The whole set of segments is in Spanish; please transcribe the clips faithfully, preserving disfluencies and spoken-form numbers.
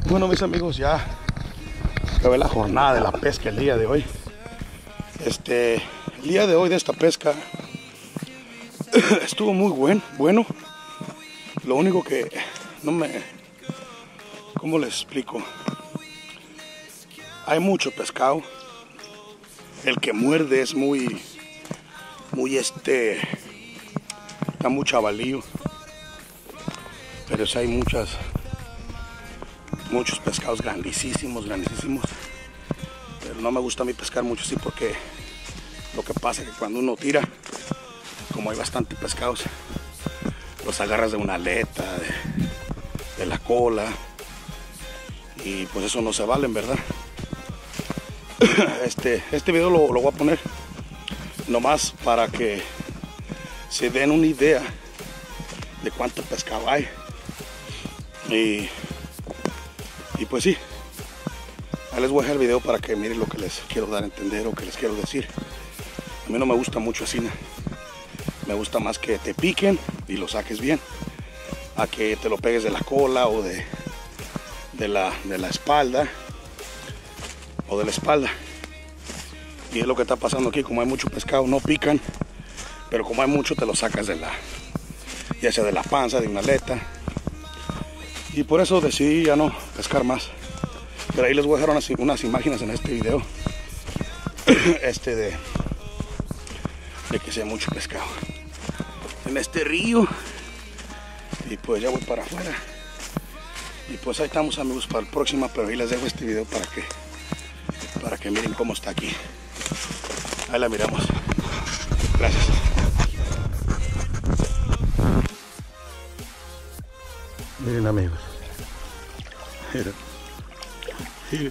Bueno, mis amigos, ya acabé la jornada de la pesca el día de hoy. Este, el día de hoy de esta pesca estuvo muy buen, bueno. Lo único que no me, ¿cómo les explico? Hay mucho pescado. El que muerde es muy, muy este, da mucho avalío. Pero sí hay muchas, muchos pescados grandísimos, grandísimos. Pero no me gusta a mí pescar mucho así porque lo que pasa es que cuando uno tira, como hay bastante pescados, los agarras de una aleta, de, de la cola, y pues eso no se vale, en verdad. Este, este video lo, lo voy a poner nomás para que se den una idea de cuánto pescado hay. Y, y pues sí, ahí les voy a dejar el video para que miren lo que les quiero dar a entender o que les quiero decir. A mí no me gusta mucho así, ¿no? Me gusta más que te piquen y lo saques bien, a que te lo pegues de la cola o de, de, la, de la espalda o de la espalda. Y es lo que está pasando aquí. Como hay mucho pescado, no pican, pero como hay mucho, te lo sacas de la, ya sea de la panza, de una aleta. Y por eso decidí ya no pescar más. Pero ahí les voy a dejar unas, unas imágenes en este video este de, de que sea mucho pescado en este río. Y pues ya voy para afuera. Y pues ahí estamos, amigos, para el próximo. Pero ahí les dejo este video para que para que miren cómo está aquí. Ahí la miramos. Gracias. Miren, amigos. Miren. Miren.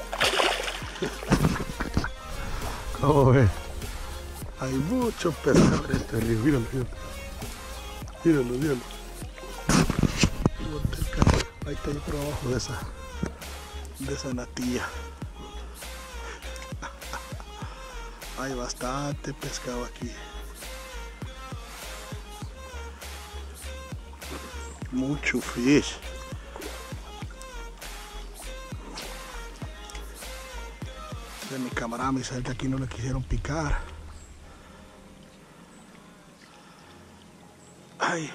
¿Cómo ven? Hay mucho pescado en este río. Mírenlo, mírenlo. Mírenlo, mírenlo. Ahí está yo por abajo de esa, de esa natilla. Hay bastante pescado aquí. Mucho fish. De mi camarada me dice que aquí no le quisieron picar. Ay.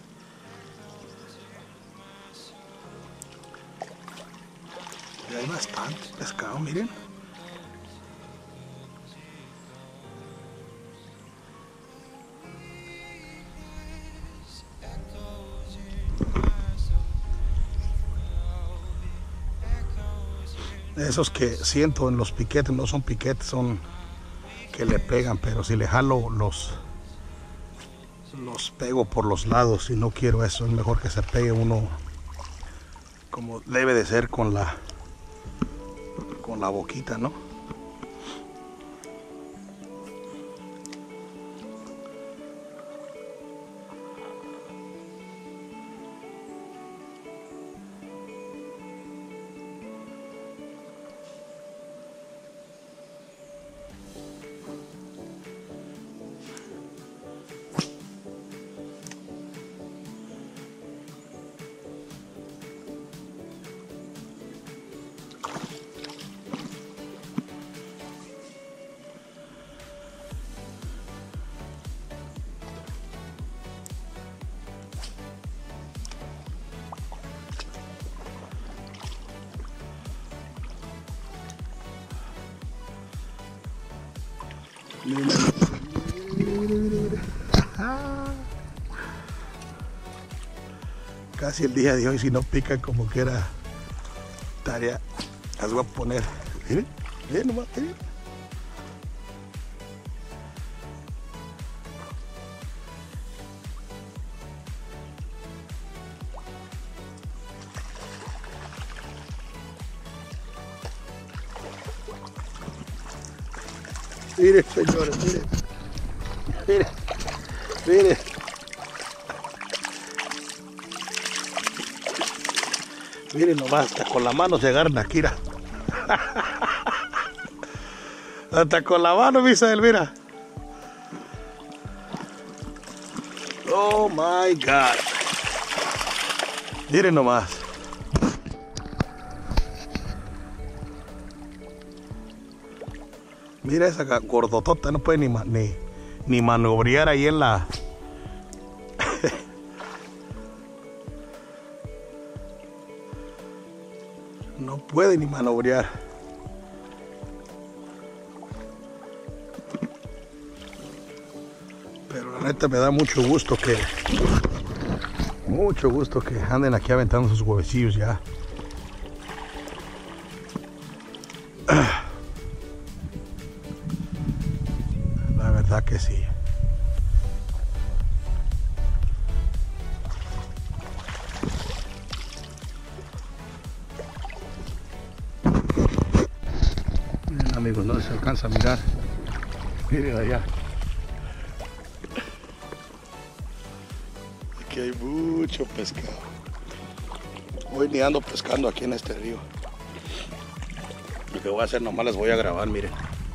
Y hay bastante pescado, miren. Esos que siento en los piquetes no son piquetes, son que le pegan, pero si le jalo los los pego por los lados y no quiero eso. Es mejor que se pegue uno como debe de ser, con la con la boquita, ¿no? Miren, miren, miren, miren. Casi el día de hoy, si no pican como que era tarea, las voy a poner. Miren, miren nomás, miren. Miren, señores, miren. Miren, miren. Miren nomás, hasta con la mano se agarran aquí, mira. Hasta con la mano, Misael, mira. Oh my God. Miren nomás. Mira esa gordotota, no puede ni, ni, ni maniobrar ahí en la... No puede ni maniobrar. Pero la neta me da mucho gusto que... Mucho gusto que anden aquí aventando sus huevecillos ya. La verdad que sí. Miren, amigos, no se alcanza a mirar. Miren allá. Aquí hay mucho pescado. Hoy ni ando pescando aquí en este río. Lo que voy a hacer nomás les voy a grabar, miren.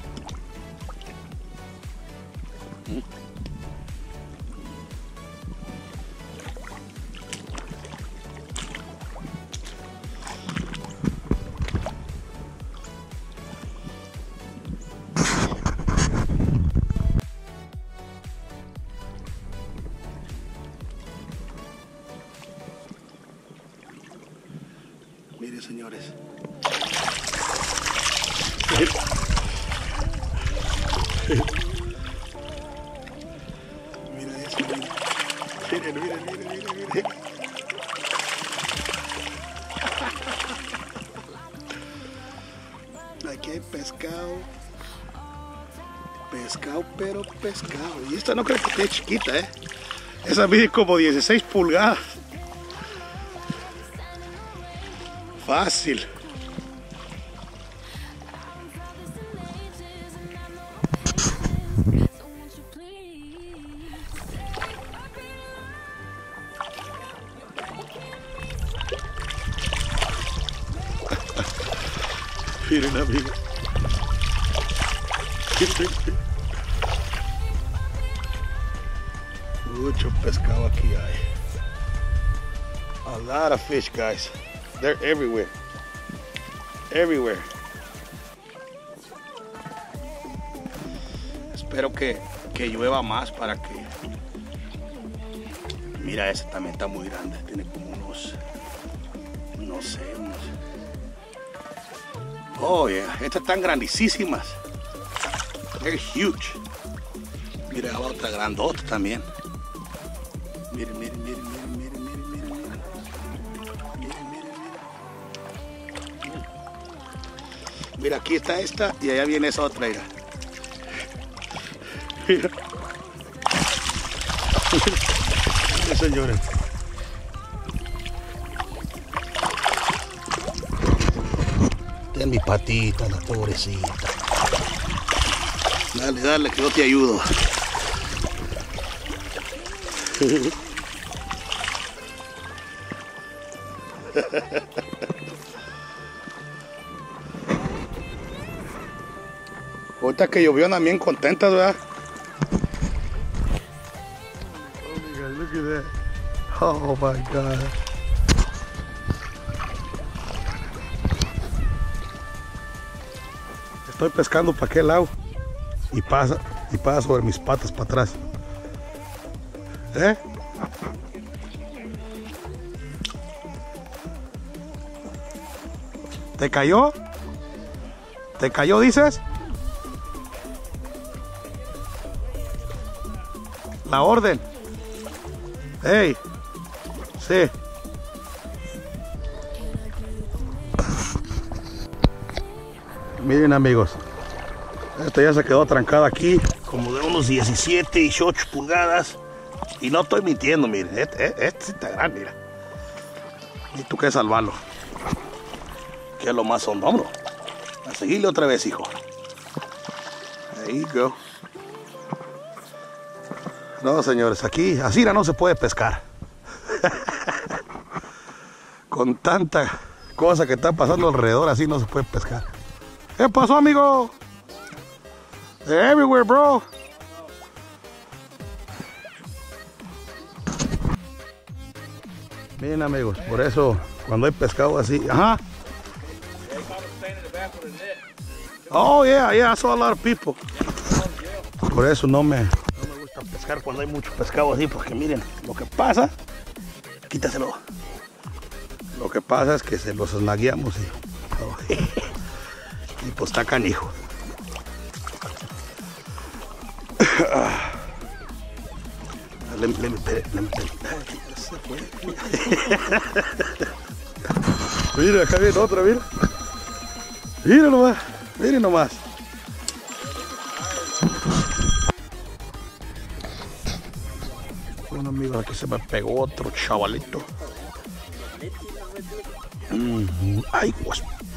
Miren, señores. Mira eso, miren. Miren, miren, miren, miren, miren. Aquí hay pescado. Pescado, pero pescado. Y esta no creo que esté chiquita, ¿eh? Esa mide como dieciséis pulgadas. Fácil. Miren, amigo. Mucho pescado aquí hay. A lot of fish, guys. They're everywhere. Everywhere. Espero que, que llueva más para que... Mira, ese también está muy grande. Tiene como unos... No sé, unos... Oh, yeah. Estas están grandísimas. They're huge. Mira, va otra grandota también. Miren, miren, miren, miren, miren, miren, miren, miren. Miren, miren, miren. Mira, aquí está esta y allá viene esa otra. Mira. Mira. Mira, señores. Ten mi patita, la pobrecita. Dale, dale, que yo te ayudo. Ahorita que llovió también contentas, ¿verdad? Oh my God, look at that. Oh my God. Estoy pescando para aquel lado y pasa y pasa sobre mis patas para atrás. ¿Eh? ¿Te cayó? ¿Te cayó, dices? La orden. Hey. Sí. Miren, amigos, esta ya se quedó atrancada aquí, como de unos diecisiete, dieciocho pulgadas. Y no estoy mintiendo, miren, este, este, este está grande, mira. Y tú quieres salvarlo. Que es lo más hondo, vámonos. A seguirle otra vez, hijo. There you go. No, señores, aquí, así no se puede pescar. Con tanta cosa que está pasando alrededor, así no se puede pescar. ¿Qué pasó, amigo? They're everywhere, bro. Miren, amigos, por eso cuando hay pescado así, ajá. Oh, yeah, yeah, I saw a lot of people. Por eso no me, no me gusta pescar cuando hay mucho pescado así, porque miren, lo que pasa, quítaselo. Lo que pasa es que se los snagueamos y, oh, y pues está canijo. Let me, let me pet it, let me pet it. Mira, acá viene otra, mira. Mira nomás, miren nomás. Bueno amigos, aquí se me pegó otro chavalito. Mm, ay, guas.